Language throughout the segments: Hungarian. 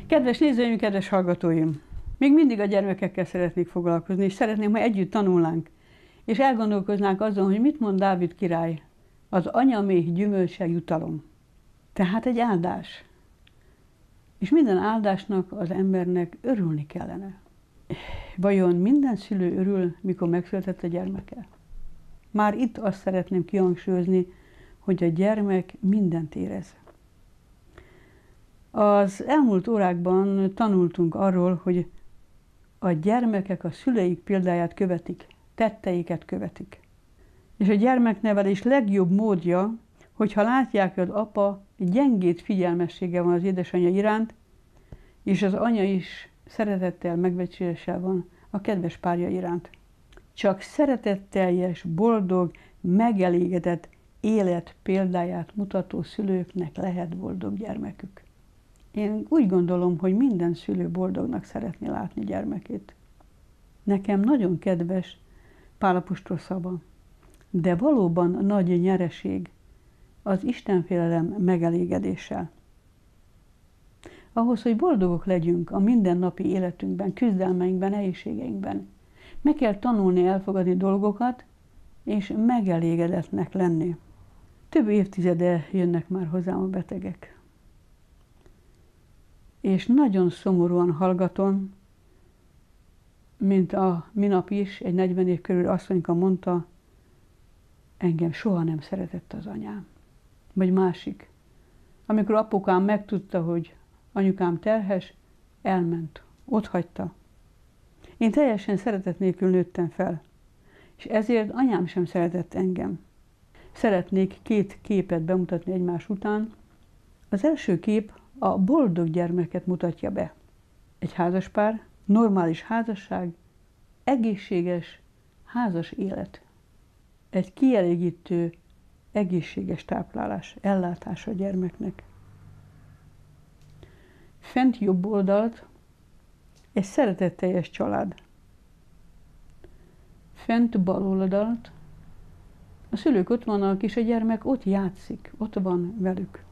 Kedves nézőim, kedves hallgatóim! Még mindig a gyermekekkel szeretnék foglalkozni, és szeretném, ha együtt tanulnánk, és elgondolkoznánk azon, hogy mit mond Dávid király, az anyaméh gyümölcse jutalom. Tehát egy áldás. És minden áldásnak az embernek örülni kellene. Vajon minden szülő örül, mikor megszületett a gyermeke? Már itt azt szeretném kihangsúlyozni, hogy a gyermek mindent érez. Az elmúlt órákban tanultunk arról, hogy a gyermekek a szüleik példáját követik, tetteiket követik. És a gyermeknevelés legjobb módja, hogyha látják, hogy az apa gyengéd figyelmessége van az édesanyja iránt, és az anya is szeretettel, megbecsüléssel van a kedves párja iránt. Csak szeretetteljes, boldog, megelégedett élet példáját mutató szülőknek lehet boldog gyermekük. Én úgy gondolom, hogy minden szülő boldognak szeretné látni gyermekét. Nekem nagyon kedves Pál apostol szava, de valóban nagy nyereség az istenfélelem megelégedéssel. Ahhoz, hogy boldogok legyünk a mindennapi életünkben, küzdelmeinkben, nehézségeinkben, meg kell tanulni elfogadni dolgokat, és megelégedetnek lenni. Több évtizede jönnek már hozzám a betegek. És nagyon szomorúan hallgatom, mint a minap is, egy 40 év körül asszonyka mondta, engem soha nem szeretett az anyám. Vagy másik. Amikor apukám megtudta, hogy anyukám terhes, elment, otthagyta. Én teljesen szeretet nélkül nőttem fel, és ezért anyám sem szeretett engem. Szeretnék két képet bemutatni egymás után. Az első kép a boldog gyermeket mutatja be. Egy házaspár, normális házasság, egészséges házas élet. Egy kielégítő, egészséges táplálás, ellátás a gyermeknek. Fent jobb oldalt egy szeretetteljes család. Fent bal oldalt a szülők ott vannak, és a gyermek ott játszik, ott van velük.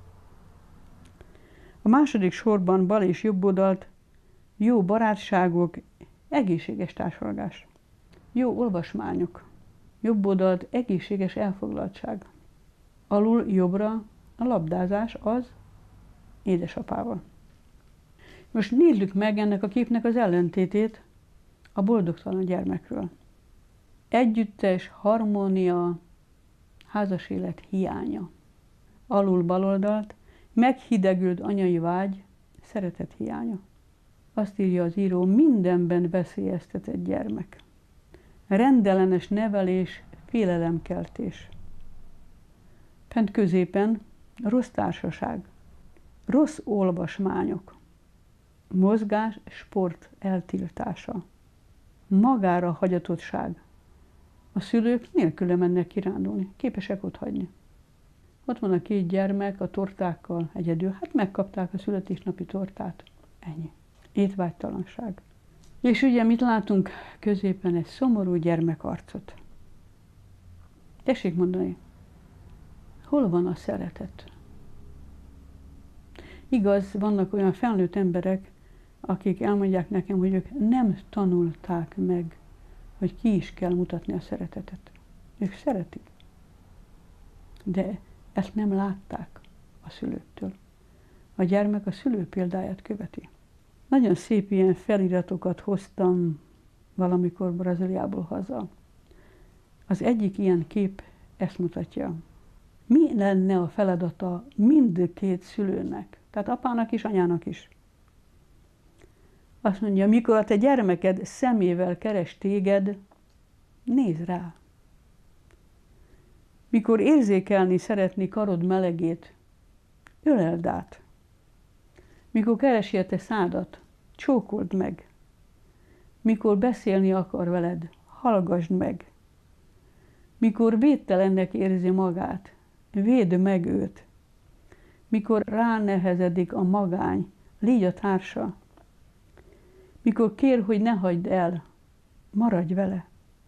A második sorban bal és jobb oldalt jó barátságok, egészséges társalgás. Jó olvasmányok. Jobb oldalt egészséges elfoglaltság. Alul jobbra a labdázás az édesapával. Most nézzük meg ennek a képnek az ellentétét, a boldogtalan gyermekről. Együttes harmónia, házas élet hiánya. Alul bal oldalt meghidegült anyai vágy, szeretet hiánya. Azt írja az író, mindenben veszélyeztetett gyermek. Rendellenes nevelés, félelemkeltés. Fent középen rossz társaság, rossz olvasmányok, mozgás, sport eltiltása, magára hagyatottság. A szülők nélküle mennek kirándulni, képesek otthagyni. Ott van a két gyermek a tortákkal egyedül, hát megkapták a születésnapi tortát. Ennyi. Étvágytalanság. És ugye mit látunk középen? Egy szomorú gyermekarcot. Tessék mondani, hol van a szeretet? Igaz, vannak olyan felnőtt emberek, akik elmondják nekem, hogy ők nem tanulták meg, hogy ki is kell mutatni a szeretetet. Ők szeretik. De ezt nem látták a szülőktől. A gyermek a szülő példáját követi. Nagyon szép ilyen feliratokat hoztam valamikor Brazíliából haza. Az egyik ilyen kép ezt mutatja. Mi lenne a feladata mindkét szülőnek, tehát apának és anyának is? Azt mondja, mikor a te gyermeked szemével keres téged, nézz rá. Mikor érzékelni szeretni karod melegét, öleld át. Mikor keresi a te szádat, csókold meg. Mikor beszélni akar veled, hallgasd meg. Mikor védtelennek érzi magát, védd meg őt. Mikor ránehezedik a magány, légy a társa. Mikor kér, hogy ne hagyd el, maradj vele.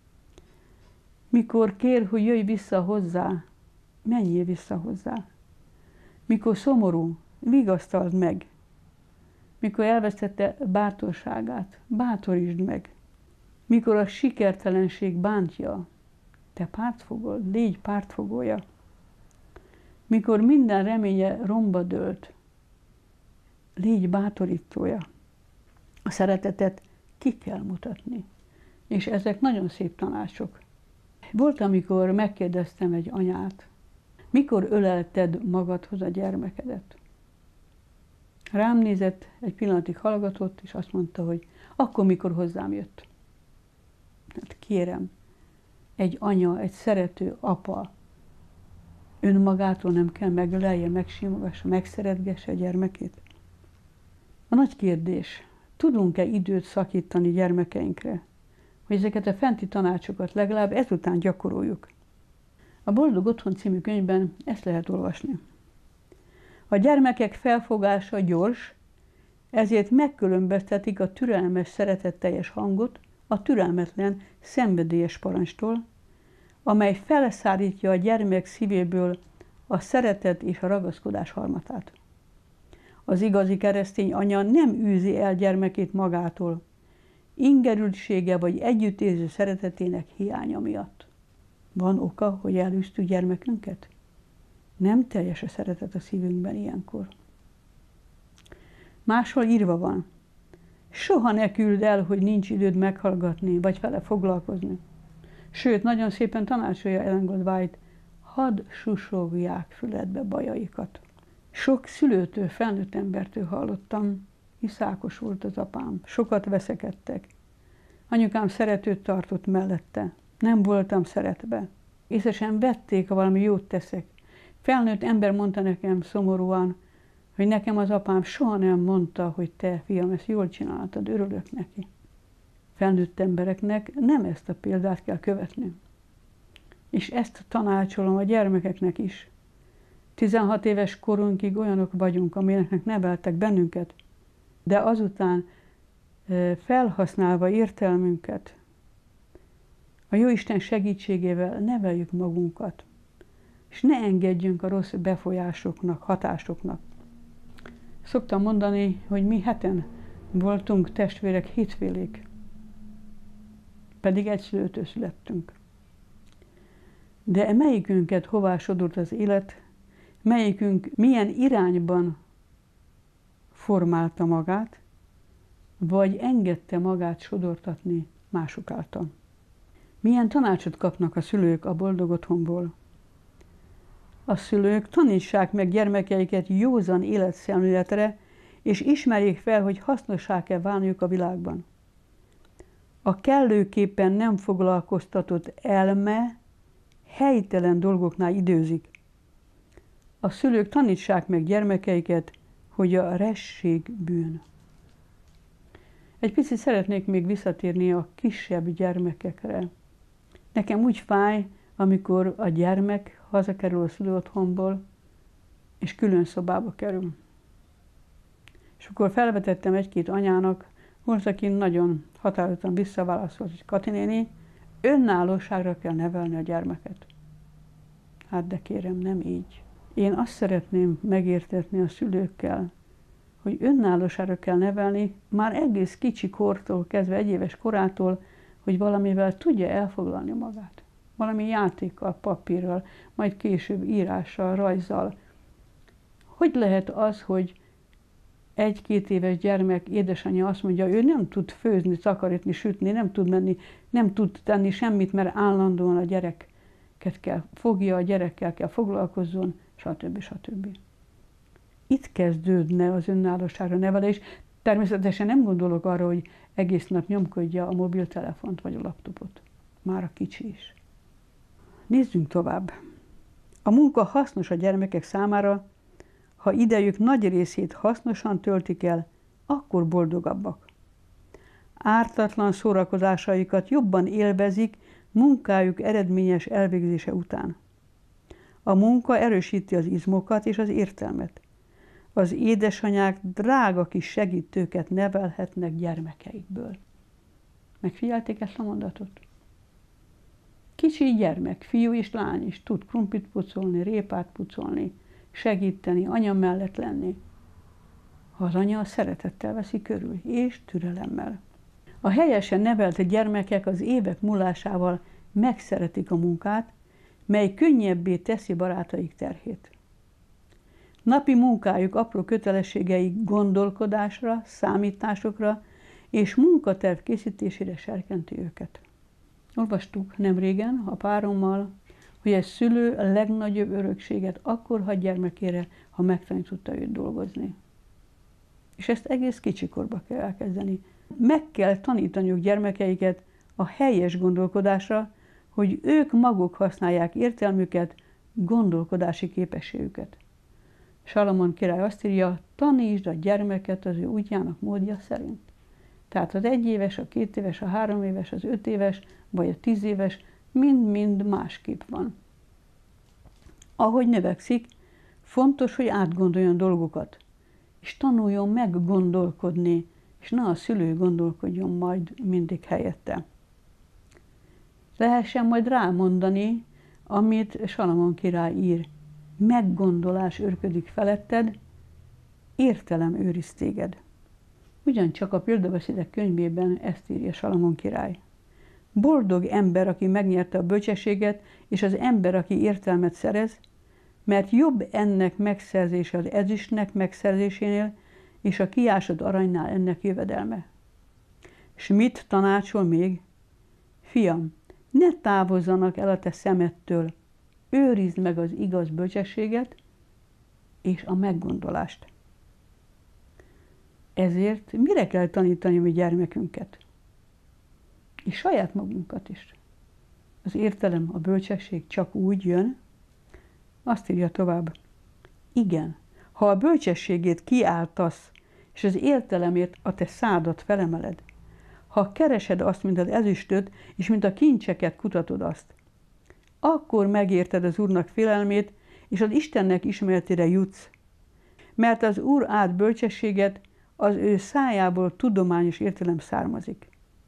Mikor kér, hogy jöjj vissza hozzá, menjél vissza hozzá. Mikor szomorú, vigasztald meg. mikor elvesztette bátorságát, bátorítsd meg. Mikor a sikertelenség bántja, te pártfogol, légy pártfogója. Mikor minden reménye romba dőlt, légy bátorítója. A szeretetet ki kell mutatni. És ezek nagyon szép tanácsok. Volt, amikor megkérdeztem egy anyát, mikor ölelted magadhoz a gyermekedet? Rám nézett, egy pillanatig hallgatott, és azt mondta, hogy akkor, mikor hozzám jött. Hát kérem, egy anya, egy szerető apa önmagától nem kell megölelje, megsimogassa, megszeretgesse a gyermekét? A nagy kérdés, tudunk-e időt szakítani gyermekeinkre, hogy ezeket a fenti tanácsokat legalább ezután gyakoroljuk? A Boldog Otthon című könyvben ezt lehet olvasni. A gyermekek felfogása gyors, ezért megkülönböztetik a türelmes, szeretetteljes hangot a türelmetlen, szenvedélyes parancstól, amely felszárítja a gyermek szívéből a szeretet és a ragaszkodás harmatát. Az igazi keresztény anya nem űzi el gyermekét magától, ingerültsége vagy együttérző szeretetének hiánya miatt. Van oka, hogy elűztük gyermekünket? Nem teljes a szeretet a szívünkben ilyenkor. Máshol írva van, soha ne küld el, hogy nincs időd meghallgatni, vagy vele foglalkozni. Sőt, nagyon szépen tanácsolja Ellen G. White, hadd susogják füledbe bajaikat. Sok szülőtől, felnőtt embertől hallottam, iszákos volt az apám, sokat veszekedtek. Anyukám szeretőt tartott mellette, nem voltam szeretve. Észre sem vették, ha valami jót teszek. Felnőtt ember mondta nekem szomorúan, hogy nekem az apám soha nem mondta, hogy te, fiam, ezt jól csináltad, örülök neki. Felnőtt embereknek nem ezt a példát kell követni. És ezt tanácsolom a gyermekeknek is. 16 éves korunkig olyanok vagyunk, amilyeneknek neveltek bennünket, de azután felhasználva értelmünket, a Jóisten segítségével neveljük magunkat, és ne engedjünk a rossz befolyásoknak, hatásoknak. Szoktam mondani, hogy mi 7-en voltunk testvérek 7 félék, pedig egy szülőtől születtünk. De melyikünket hová sodort az élet, melyikünk milyen irányban formálta magát, vagy engedte magát sodortatni mások által. Milyen tanácsot kapnak a szülők a Boldog Otthonból? A szülők tanítsák meg gyermekeiket józan életszemléletre, és ismerjék fel, hogy hasznossá-e válniuk a világban. A kellőképpen nem foglalkoztatott elme helytelen dolgoknál időzik. A szülők tanítsák meg gyermekeiket, hogy a resség bűn. Egy picit szeretnék még visszatérni a kisebb gyermekekre. Nekem úgy fáj, amikor a gyermek hazakerül a szülőotthonból, és külön szobába kerül. És akkor felvetettem egy-két anyának, volt, aki nagyon határozottan visszaválaszolt, hogy Kati néni, önállóságra kell nevelni a gyermeket. Hát de kérem, nem így. Én azt szeretném megértetni a szülőkkel, hogy önállóságra kell nevelni már egész kicsi kortól kezdve, 1 éves korától, hogy valamivel tudja elfoglalni magát. Valami játékkal, papírral, majd később írással, rajzzal. Hogy lehet az, hogy 1-2 éves gyermek édesanyja azt mondja, ő nem tud főzni, takarítani, sütni, nem tud menni, nem tud tenni semmit, mert állandóan a gyereket kell fogja, a gyerekkel kell foglalkozzon, stb. Stb. Itt kezdődne az önállóságra nevelés. Természetesen nem gondolok arra, hogy egész nap nyomkodja a mobiltelefont vagy a laptopot. Már a kicsi is. Nézzünk tovább. A munka hasznos a gyermekek számára, ha idejük nagy részét hasznosan töltik el, akkor boldogabbak. Ártatlan szórakozásaikat jobban élvezik munkájuk eredményes elvégzése után. A munka erősíti az izmokat és az értelmet. Az édesanyák drága kis segítőket nevelhetnek gyermekeikből. Megfigyelték ezt a mondatot? Kicsi gyermek, fiú és lány is tud krumplit pucolni, répát pucolni, segíteni, anya mellett lenni. ha az anya szeretettel veszi körül, és türelemmel. A helyesen nevelt gyermekek az évek múlásával megszeretik a munkát, mely könnyebbé teszi barátaik terhét. Napi munkájuk, apró kötelességeik gondolkodásra, számításokra és munkaterv készítésére serkenti őket. Olvastuk nemrégen a párommal, hogy egy szülő a legnagyobb örökséget akkor hagy gyermekére, ha megtanította őt dolgozni. És ezt egész kicsikorba kell elkezdeni. Meg kell tanítaniuk gyermekeiket a helyes gondolkodásra, hogy ők maguk használják értelmüket, gondolkodási képességüket. Salamon király azt írja, tanítsd a gyermeket az ő útjának, módja szerint. Tehát az 1 éves, a 2 éves, a 3 éves, az 5 éves, vagy a 10 éves, mind-mind másképp van. Ahogy növekszik, fontos, hogy átgondoljon dolgokat, és tanuljon meg gondolkodni, és ne a szülő gondolkodjon majd mindig helyette. Lehessen majd rámondani, amit Salamon király ír. Meggondolás őrködik feletted, értelem őriz téged. Ugyancsak a példabeszédek könyvében ezt írja Salamon király. Boldog ember, aki megnyerte a bölcsességet, és az ember, aki értelmet szerez, mert jobb ennek megszerzése az ezüstnek megszerzésénél, és a kiásott aranynál ennek jövedelme. S mit tanácsol még? Fiam, ne távozzanak el a te szemettől, őrizd meg az igaz bölcsességet és a meggondolást. Ezért mire kell tanítani a mi gyermekünket? És saját magunkat is. Az értelem, a bölcsesség csak úgy jön, azt írja tovább. Igen, ha a bölcsességét kiáltasz, és az értelemért a te szádat felemeled, ha keresed azt, mint az ezüstöt, és mint a kincseket kutatod azt, akkor megérted az Úrnak félelmét, és az Istennek ismeretére jutsz. Mert az Úr át bölcsességet, az ő szájából tudományos értelem származik.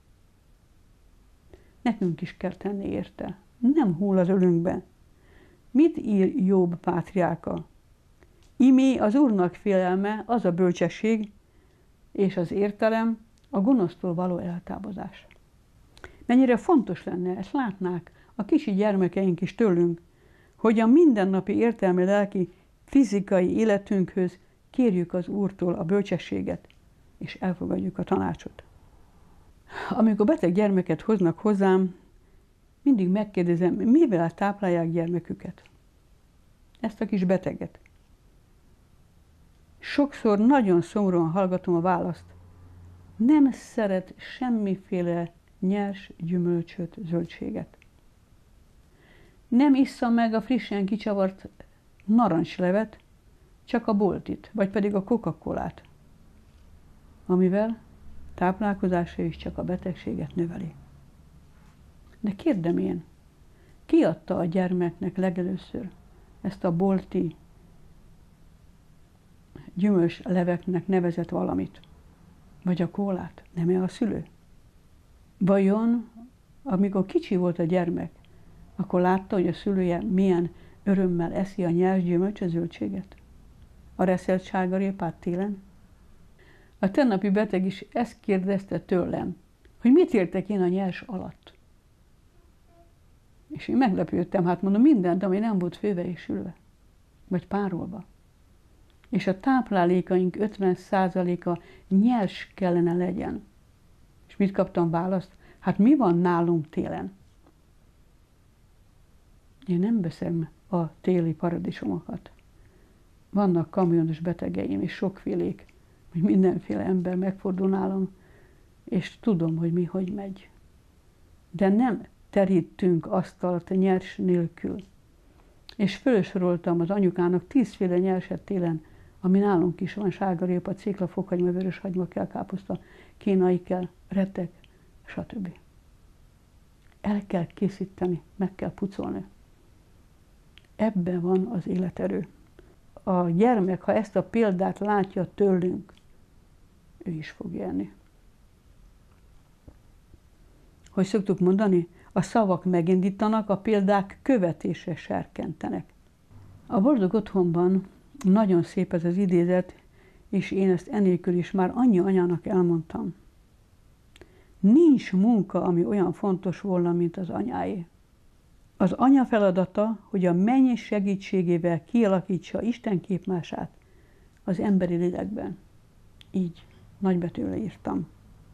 Nekünk is kell tenni érte. Nem hull az ölünkbe. Mit ír Jobb pátriárka? Imé az Úrnak félelme, az a bölcsesség, és az értelem, a gonosztól való eltávozás. Mennyire fontos lenne, ezt látnák a kicsi gyermekeink is tőlünk, hogy a mindennapi értelmi, lelki, fizikai életünkhöz kérjük az Úrtól a bölcsességet, és elfogadjuk a tanácsot. Amikor beteg gyermeket hoznak hozzám, mindig megkérdezem, mivel táplálják gyermeküket. Ezt a kis beteget. Sokszor nagyon szomorúan hallgatom a választ. Nem szeret semmiféle nyers gyümölcsöt, zöldséget. Nem issza meg a frissen kicsavart narancslevet, csak a boltit, vagy pedig a Coca-Colát, amivel táplálkozása is csak a betegséget növeli. De kérdem én, ki adta a gyermeknek legelőször ezt a bolti gyümölcsleveknek nevezett valamit? Vagy a kólát? Nem-e a szülő? Vajon, amikor kicsi volt a gyermek, akkor látta, hogy a szülője milyen örömmel eszi a nyers gyümölcsözöldséget? A reszelt sárgarépát télen? A tegnapi beteg is ezt kérdezte tőlem, hogy mit értek én a nyers alatt. És én meglepődtem, hát mondom, mindent, ami nem volt főve és sülve, vagy párolva. És a táplálékaink 50%-a nyers kellene legyen. És mit kaptam választ? Hát mi van nálunk télen? Én nem veszem a téli paradicsomokat. Vannak kamionos betegeim, és sokfélék, hogy mindenféle ember megfordul nálam, és tudom, hogy mi hogy megy. De nem terítünk asztalt nyers nélkül. És fölsoroltam az anyukának 10 féle nyerset télen, ami nálunk is van, sárgarépa, cékla, fokhagyma, vöröshagyma, kelkáposzta, kínai kell, retek, stb. El kell készíteni, meg kell pucolni. Ebben van az életerő. A gyermek, ha ezt a példát látja tőlünk, ő is fog élni. Hogy szoktuk mondani, a szavak megindítanak, a példák követésre serkentenek. A Boldog Otthonban nagyon szép ez az idézet, és én ezt enélkül is már annyi anyának elmondtam. Nincs munka, ami olyan fontos volna, mint az anyáé. Az anya feladata, hogy a menny segítségével kialakítsa Isten képmását az emberi lélekben. Így, nagybetűvel írtam.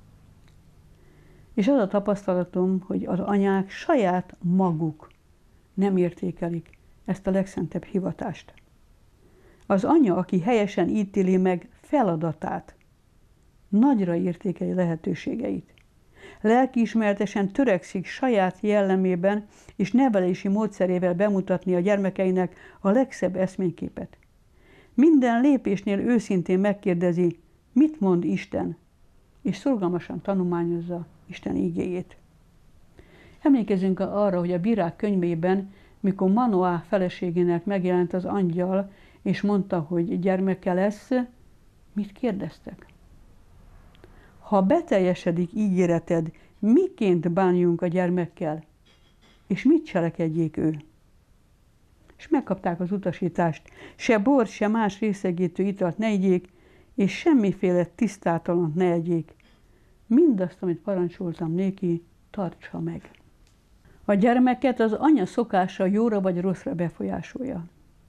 És az a tapasztalatom, hogy az anyák saját maguk nem értékelik ezt a legszentebb hivatást. Az anya, aki helyesen ítéli meg feladatát, nagyra értékeli lehetőségeit. Lelkiismeretesen törekszik saját jellemében és nevelési módszerével bemutatni a gyermekeinek a legszebb eszményképet. Minden lépésnél őszintén megkérdezi, mit mond Isten, és szorgalmasan tanulmányozza Isten igéjét. Emlékezünk arra, hogy a Bírák könyvében, mikor Manoá feleségének megjelent az angyal, és mondta, hogy gyermeke lesz, mit kérdeztek? Ha beteljesedik ígéreted, miként bánjunk a gyermekkel, és mit cselekedjék ő? És megkapták az utasítást, se bort, se más részegítő italt ne igyék, és semmiféle tisztátalant ne egyék. Mindazt, amit parancsoltam néki, tartsa meg. A gyermeket az anya szokása jóra vagy rosszra befolyásolja.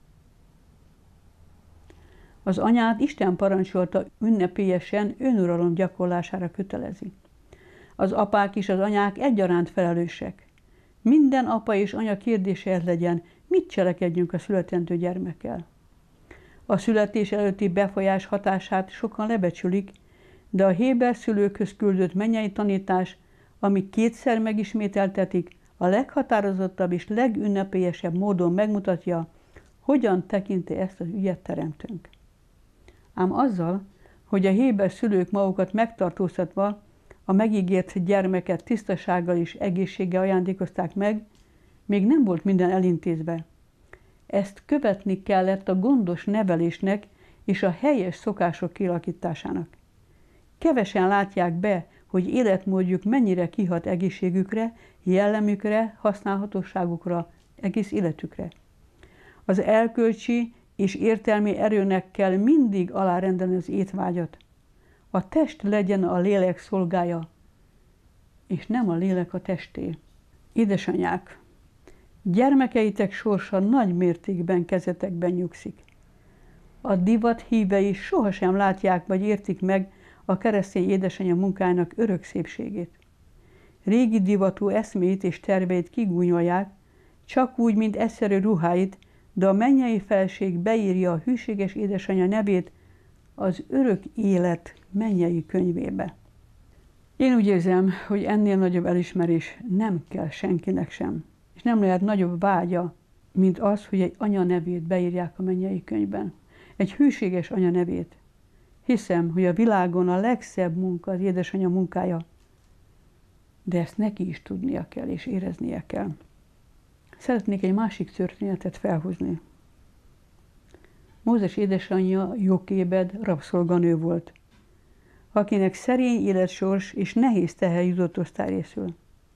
Az anyát Isten parancsolta ünnepélyesen önuralom gyakorlására kötelezi. Az apák és az anyák egyaránt felelősek. Minden apa és anya kérdése ez legyen, mit cselekedjünk a születendő gyermekkel. A születés előtti befolyás hatását sokan lebecsülik, de a héber szülőkhöz küldött mennyei tanítás, ami kétszer megismételtetik, a leghatározottabb és legünnepélyesebb módon megmutatja, hogyan tekinti ezt az ügyet teremtőnk. Ám azzal, hogy a héber szülők magukat megtartóztatva a megígért gyermeket tisztasággal és egészséggel ajándékozták meg, még nem volt minden elintézve. Ezt követni kellett a gondos nevelésnek és a helyes szokások kialakításának. Kevesen látják be, hogy életmódjuk mennyire kihat egészségükre, jellemükre, használhatóságukra, egész életükre. Az erkölcsi és értelmi erőnek kell mindig alárendelni az étvágyat. A test legyen a lélek szolgája, és nem a lélek a testé. Édesanyák, gyermekeitek sorsa nagy mértékben kezetekben nyugszik. A divat hívei sohasem látják vagy értik meg a keresztény édesanyja munkájának örök szépségét. Régi divatú eszméit és terveit kigúnyolják, csak úgy, mint egyszerű ruháit, de a mennyei felség beírja a hűséges édesanyja nevét az örök élet mennyei könyvébe. Én úgy érzem, hogy ennél nagyobb elismerés nem kell senkinek sem, és nem lehet nagyobb vágya, mint az, hogy egy anya nevét beírják a mennyei könyvben. Egy hűséges anya nevét. Hiszem, hogy a világon a legszebb munka az édesanyja munkája, de ezt neki is tudnia kell és éreznie kell. Szeretnék egy másik történetet felhozni. Mózes édesanyja Jokébed rabszolganő volt, akinek szerény életsors és nehéz teher jutott osztályrészül.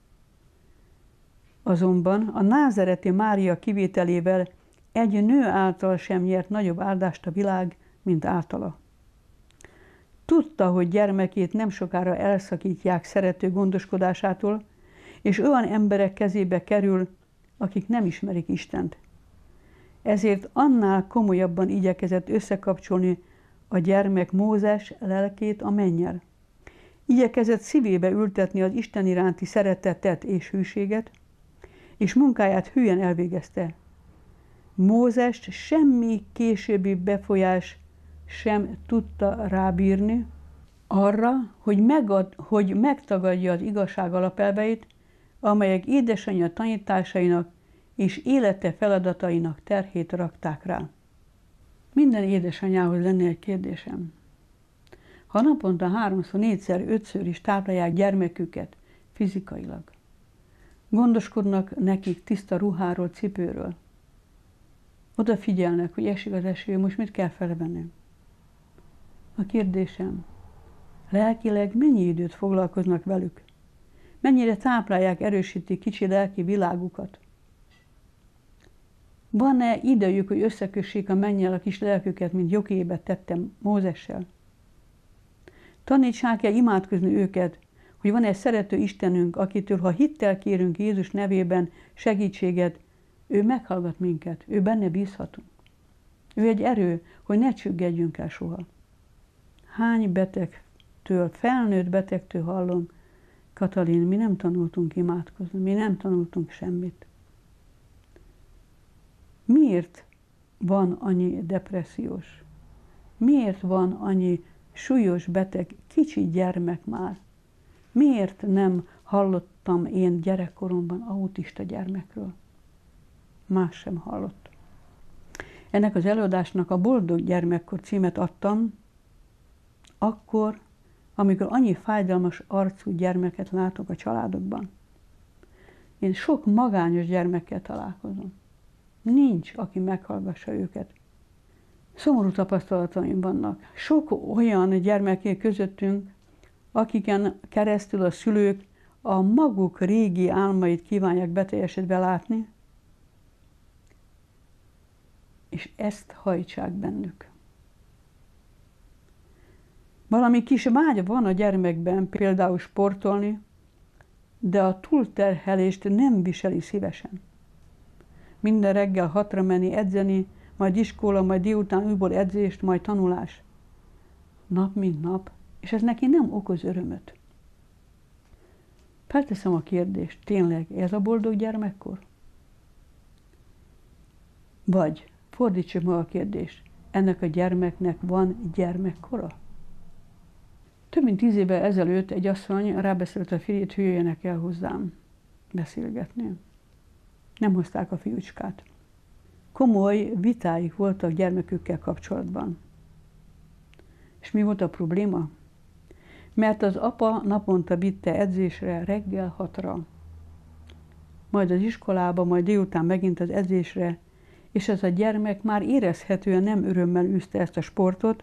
Azonban a názáreti Mária kivételével egy nő által sem nyert nagyobb áldást a világ, mint általa. Tudta, hogy gyermekét nem sokára elszakítják szerető gondoskodásától, és olyan emberek kezébe kerül, akik nem ismerik Istent. Ezért annál komolyabban igyekezett összekapcsolni a gyermek Mózes lelkét a mennyel. Igyekezett szívébe ültetni az Isten iránti szeretetet és hűséget, és munkáját hűen elvégezte. Mózest semmi későbbi befolyás sem tudta rábírni arra, hogy megtagadja az igazság alapelveit, amelyek édesanyja tanításainak és élete feladatainak terhét rakták rá. Minden édesanyához lenne egy kérdésem. Ha naponta 3-szor, 4-szer, 5-ször is táplálják gyermeküket fizikailag, gondoskodnak nekik tiszta ruháról, cipőről, odafigyelnek, hogy esik az eső, most mit kell felvenni? A kérdésem, lelkileg mennyi időt foglalkoznak velük? Mennyire táplálják, erősítik kicsi lelki világukat? Van-e idejük, hogy összekössék a mennyel a kis lelküket, mint Jokébe tettem Mózessel? Tanítsák el imádkozni őket, hogy van egy szerető Istenünk, akitől, ha hittel kérünk Jézus nevében segítséget, ő meghallgat minket, ő benne bízhatunk. Ő egy erő, hogy ne csüggedjünk el soha. Hány betegtől, felnőtt betegtől hallom, Katalin, mi nem tanultunk imádkozni, mi nem tanultunk semmit. Miért van annyi depressziós? Miért van annyi súlyos beteg, kicsi gyermek már? Miért nem hallottam én gyerekkoromban autista gyermekről? Más sem hallott. Ennek az előadásnak a Boldog gyermekkor címet adtam, akkor, amikor annyi fájdalmas arcú gyermeket látok a családokban. Én sok magányos gyermekkel találkozom. Nincs, aki meghallgassa őket. Szomorú tapasztalataim vannak. Sok olyan gyermeké közöttünk, akiken keresztül a szülők a maguk régi álmait kívánják beteljesedve látni, és ezt hajtsák bennük. Valami kis vágy van a gyermekben, például sportolni, de a túlterhelést nem viseli szívesen. Minden reggel 6-ra menni edzeni, majd iskola, majd délután újból edzést, majd tanulás. Nap mint nap, és ez neki nem okoz örömöt. Felteszem a kérdést, tényleg ez a boldog gyermekkor? Vagy fordítsuk meg a kérdést, ennek a gyermeknek van gyermekkora? Több mint 10 évvel ezelőtt egy asszony rábeszélt a férjét, hogy jöjjenek el hozzám beszélgetni. Nem hozták a fiúcskát. Komoly vitáik voltak gyermekükkel kapcsolatban. És mi volt a probléma? Mert az apa naponta vitte edzésre reggel 6-ra, majd az iskolába, majd délután megint az edzésre, és ez a gyermek már érezhetően nem örömmel űzte ezt a sportot,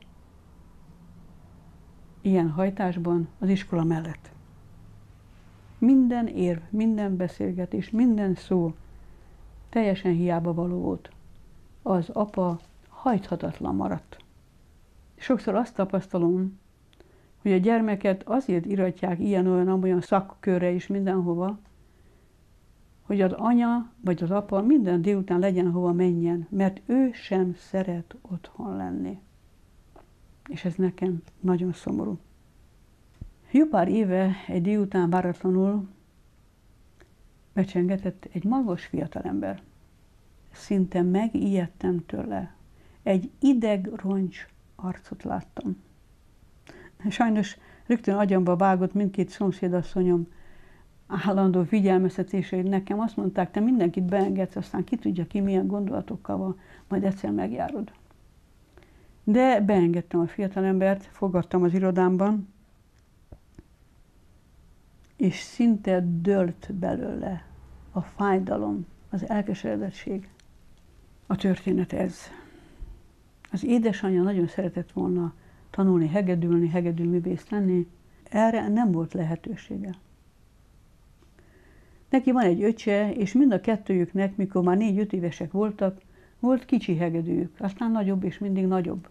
ilyen hajtásban az iskola mellett. Minden érv, minden beszélgetés, minden szó teljesen hiába való volt. Az apa hajthatatlan maradt. Sokszor azt tapasztalom, hogy a gyermeket azért iratják ilyen-olyan szakkörre is mindenhova, hogy az anya vagy az apa minden délután legyen hova menjen, mert ő sem szeret otthon lenni. És ez nekem nagyon szomorú. Jó pár éve egy délután váratlanul becsengetett egy magas fiatalember. Szinte megijedtem tőle. Egy idegroncs arcot láttam. Sajnos rögtön agyamba vágott mindkét szomszédasszonyom állandó figyelmeztetése, hogy nekem azt mondták, te mindenkit beengedsz, aztán ki tudja ki milyen gondolatokkal van, majd egyszer megjárod. De beengedtem a fiatalembert, fogadtam az irodámban, és szinte dőlt belőle a fájdalom, az elkeseredettség. A történet ez. Az édesanyja nagyon szeretett volna tanulni, hegedűművész lenni, erre nem volt lehetősége. Neki van egy öccse, és mind a kettőjüknek, mikor már 4-5 évesek voltak, volt kicsi hegedűjük, aztán nagyobb és mindig nagyobb.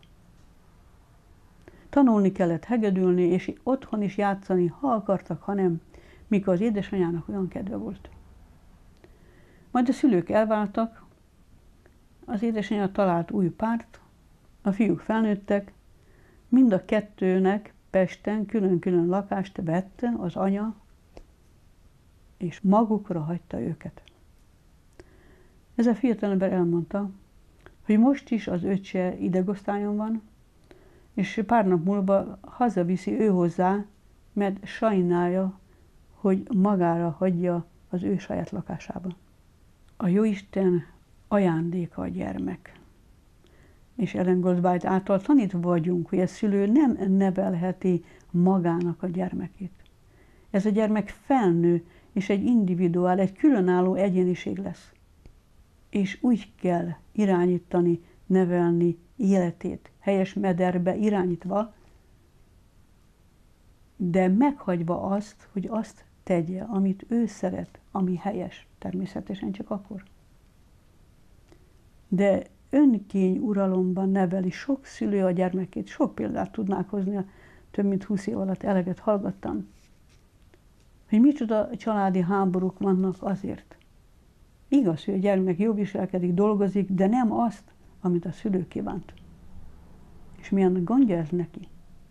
Tanulni kellett hegedülni, és otthon is játszani, ha akartak, ha nem, mikor az édesanyjának olyan kedve volt. Majd a szülők elváltak, az édesanyja talált új párt, a fiúk felnőttek, mind a kettőnek Pesten külön-külön lakást vette az anya, és magukra hagyta őket. Ez a fiatalember elmondta, hogy most is az öccse idegosztályon van, és pár nap múlva hazaviszi ő hozzá, mert sajnálja, hogy magára hagyja az ő saját lakásába. A Jóisten ajándéka a gyermek. És Ellen Goldwhite által tanítva vagyunk, hogy a szülő nem nevelheti magának a gyermekét. Ez a gyermek felnő, és egy individuál, egy különálló egyéniség lesz. És úgy kell irányítani, nevelni életét, helyes mederbe irányítva, de meghagyva azt, hogy azt tegye, amit ő szeret, ami helyes, természetesen csak akkor. de önkény uralomban neveli sok szülő a gyermekét. Sok példát tudnák hozni, a több mint 20 év alatt eleget hallgattam, hogy micsoda családi háborúk vannak azért. Igaz, hogy a gyermek jól viselkedik, dolgozik, de nem azt, amit a szülő kívánt. És milyen gondja ez neki?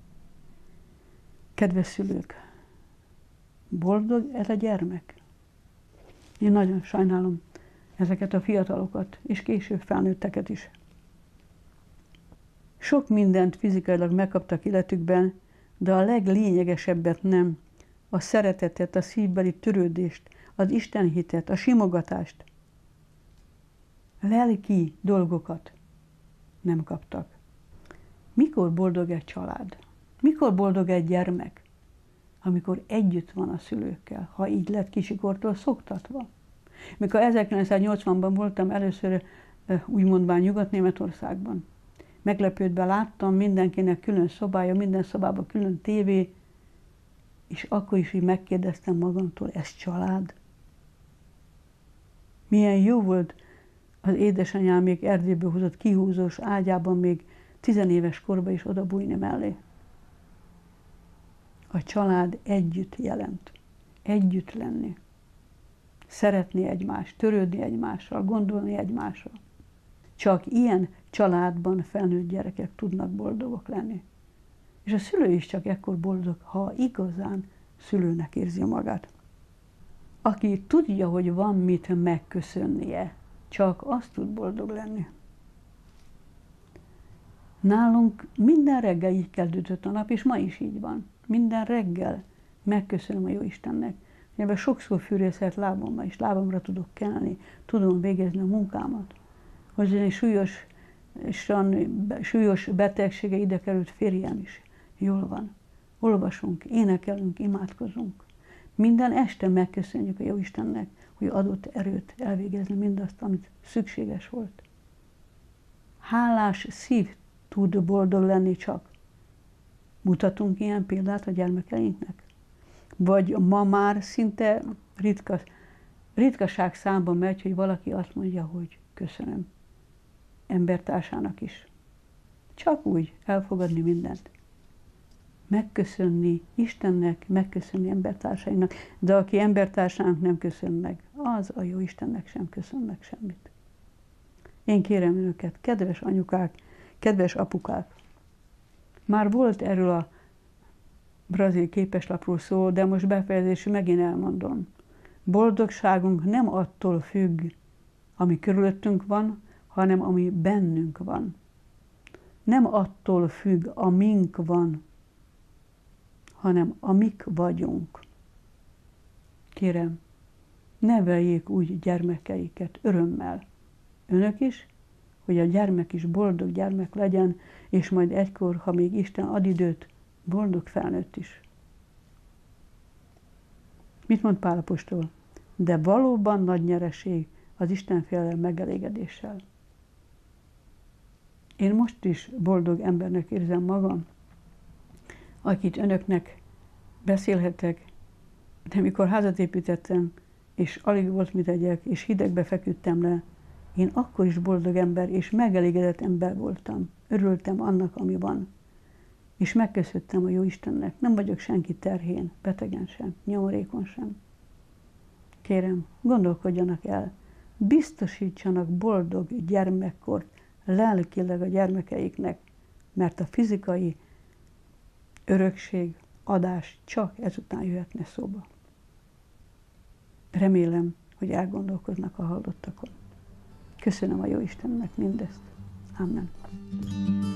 Kedves szülők, boldog ez a gyermek? Én nagyon sajnálom ezeket a fiatalokat, és később felnőtteket is. Sok mindent fizikailag megkaptak életükben, de a leglényegesebbet nem. A szeretetet, a szívbeli törődést, az istenhitet, a simogatást. Lelki dolgokat nem kaptak. Mikor boldog egy család? Mikor boldog egy gyermek? Amikor együtt van a szülőkkel, ha így lett kisikortól szoktatva. Mikor 1980-ban voltam először úgymond már Nyugat-Németországban, meglepődve láttam mindenkinek külön szobája, minden szobában külön tévé, és akkor is így megkérdeztem magamtól, ez család? Milyen jó volt az édesanyám még Erdélyből hozott kihúzós ágyában még 10 éves korban is oda bújni mellé. A család együtt jelent. Együtt lenni. Szeretni egymást, törődni egymással, gondolni egymásra. Csak ilyen családban felnőtt gyerekek tudnak boldogok lenni. És a szülő is csak ekkor boldog, ha igazán szülőnek érzi magát. Aki tudja, hogy van mit megköszönnie, csak azt tud boldog lenni. Nálunk minden reggel így kezdődött a nap, és ma is így van. Minden reggel megköszönöm a Jóistennek. Ebben sokszor fűrészelt lábamra is, lábamra tudok kelni, tudom végezni a munkámat. Hogy egy súlyos betegsége ide került férjem is. Jól van. Olvasunk, énekelünk, imádkozunk. Minden este megköszönjük a Jóistennek, hogy adott erőt elvégezni mindazt, amit szükséges volt. Hálás szív tud boldog lenni csak. Mutatunk ilyen példát a gyermekeinknek? Vagy ma már szinte ritkaság számba megy, hogy valaki azt mondja, hogy köszönöm embertársának is. Csak úgy elfogadni mindent. Megköszönni Istennek, megköszönni embertársainak, de aki embertársának nem köszön meg, az a jó Istennek sem köszön meg semmit. Én kérem önöket, kedves anyukák, kedves apukák, már volt erről a brazil képeslapról szó, de most befejezésül megint elmondom. Boldogságunk nem attól függ, ami körülöttünk van, hanem ami bennünk van. Nem attól függ, amink van, hanem amik vagyunk. Kérem, neveljék úgy gyermekeiket örömmel. Önök is, hogy a gyermek is boldog gyermek legyen, és majd egykor, ha még Isten ad időt, boldog felnőtt is. Mit mond Pál apostol? De valóban nagy nyereség az Istenfélelem megelégedéssel. Én most is boldog embernek érzem magam, akit önöknek beszélhetek, de mikor házat építettem, és alig volt mit tegyek, és hidegbe feküdtem le, én akkor is boldog ember és megelégedett ember voltam. Örültem annak, ami van. És megköszöntem a jó Istennek. Nem vagyok senki terhén, betegen sem, nyomorékon sem. Kérem, gondolkodjanak el, biztosítsanak boldog gyermekkort lelkileg a gyermekeiknek, mert a fizikai örökség, adás csak ezután jöhetne szóba. Remélem, hogy elgondolkoznak a hallottakon. Köszönöm a jó Istennek mindezt. Amen.